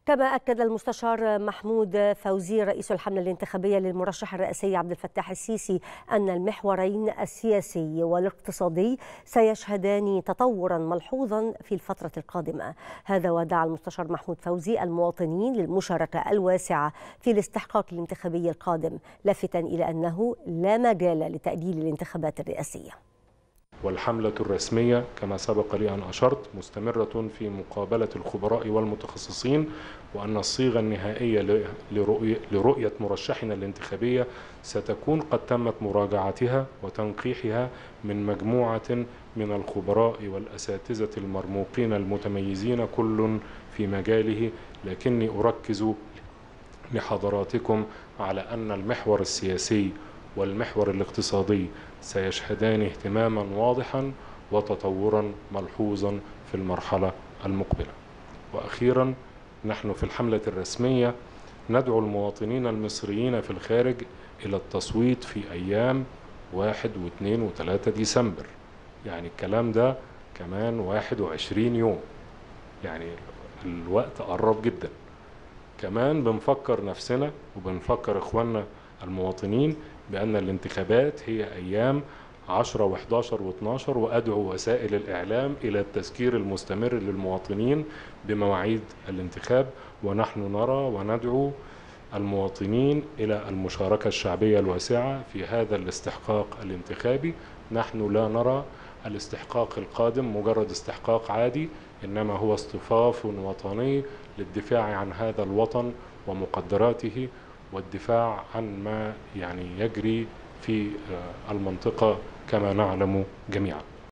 كما أكد المستشار محمود فوزي رئيس الحملة الانتخابية للمرشح الرئاسي عبد الفتاح السيسي أن المحورين السياسي والاقتصادي سيشهدان تطورا ملحوظا في الفترة القادمة. هذا ودعا المستشار محمود فوزي المواطنين للمشاركة الواسعة في الاستحقاق الانتخابي القادم، لافتا إلى أنه لا مجال لتأجيل الانتخابات الرئاسية. والحملة الرسمية كما سبق لي أن أشرت مستمرة في مقابلة الخبراء والمتخصصين، وأن الصيغة النهائية لرؤية مرشحنا الانتخابية ستكون قد تمت مراجعتها وتنقيحها من مجموعة من الخبراء والأساتذة المرموقين المتميزين كل في مجاله، لكني أركز لحضراتكم على أن المحور السياسي والمحور الاقتصادي سيشهدان اهتماما واضحا وتطورا ملحوظا في المرحلة المقبلة. وأخيرا، نحن في الحملة الرسمية ندعو المواطنين المصريين في الخارج إلى التصويت في أيام 1 و2 و3 ديسمبر، يعني الكلام ده كمان 21 يوم، يعني الوقت قرب جدا. كمان بنفكر نفسنا وبنفكر إخواننا المواطنين بأن الانتخابات هي أيام 10 و11 و12، وأدعو وسائل الإعلام إلى التذكير المستمر للمواطنين بمواعيد الانتخاب. ونحن نرى وندعو المواطنين إلى المشاركة الشعبية الواسعة في هذا الاستحقاق الانتخابي. نحن لا نرى الاستحقاق القادم مجرد استحقاق عادي، إنما هو اصطفاف وطني للدفاع عن هذا الوطن ومقدراته، والدفاع عن ما يجري في المنطقة كما نعلم جميعا.